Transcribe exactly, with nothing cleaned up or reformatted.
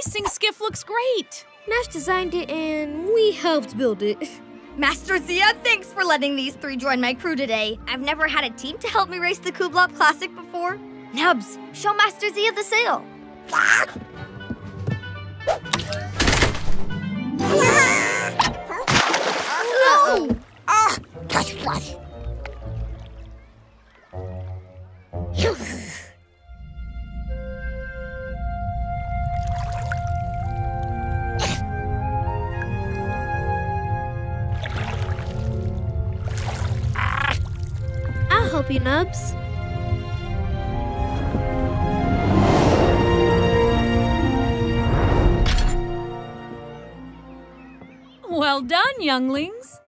racing skiff looks great. Nash designed it and we helped build it. Master Zia, thanks for letting these three join my crew today. I've never had a team to help me race the Kublop Classic before. Nubs, show Master Zia the sail. No! Ah! Touch flush! I'll help you, Nubs. Well done, younglings.